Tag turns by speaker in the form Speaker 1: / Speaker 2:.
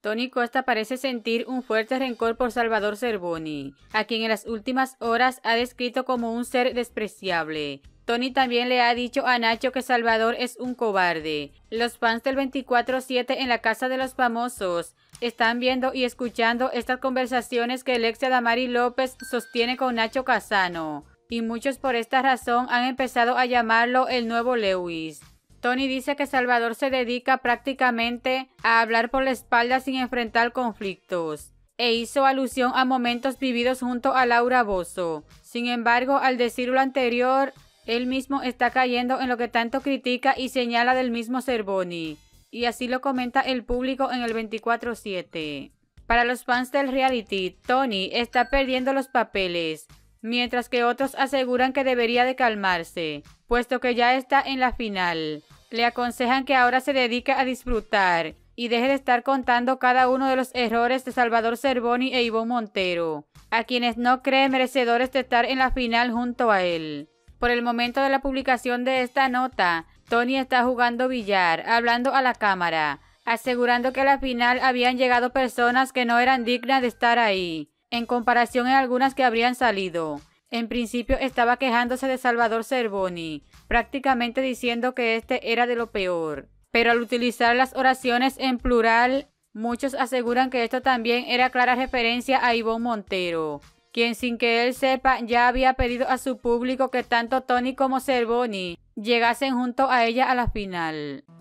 Speaker 1: Tony Costa parece sentir un fuerte rencor por Salvador Cervoni, a quien en las últimas horas ha descrito como un ser despreciable. Tony también le ha dicho a Nacho que Salvador es un cobarde. Los fans del 24/7 en la Casa de los Famosos están viendo y escuchando estas conversaciones que el ex de Adamari López sostiene con Nacho Casano, y muchos por esta razón han empezado a llamarlo el nuevo Lewis. Tony dice que Salvador se dedica prácticamente a hablar por la espalda sin enfrentar conflictos, e hizo alusión a momentos vividos junto a Laura Bozzo. Sin embargo, al decir lo anterior, él mismo está cayendo en lo que tanto critica y señala del mismo Cervoni, y así lo comenta el público en el 24/7. Para los fans del reality, Tony está perdiendo los papeles, mientras que otros aseguran que debería de calmarse, puesto que ya está en la final. Le aconsejan que ahora se dedique a disfrutar y deje de estar contando cada uno de los errores de Salvador Cervoni e Ivonne Montero, a quienes no cree merecedores de estar en la final junto a él. Por el momento de la publicación de esta nota, Tony está jugando billar, hablando a la cámara, asegurando que a la final habían llegado personas que no eran dignas de estar ahí, en comparación a algunas que habrían salido. En principio estaba quejándose de Salvador Cervoni, prácticamente diciendo que este era de lo peor. Pero al utilizar las oraciones en plural, muchos aseguran que esto también era clara referencia a Ivonne Montero, quien sin que él sepa ya había pedido a su público que tanto Tony como Cervoni llegasen junto a ella a la final.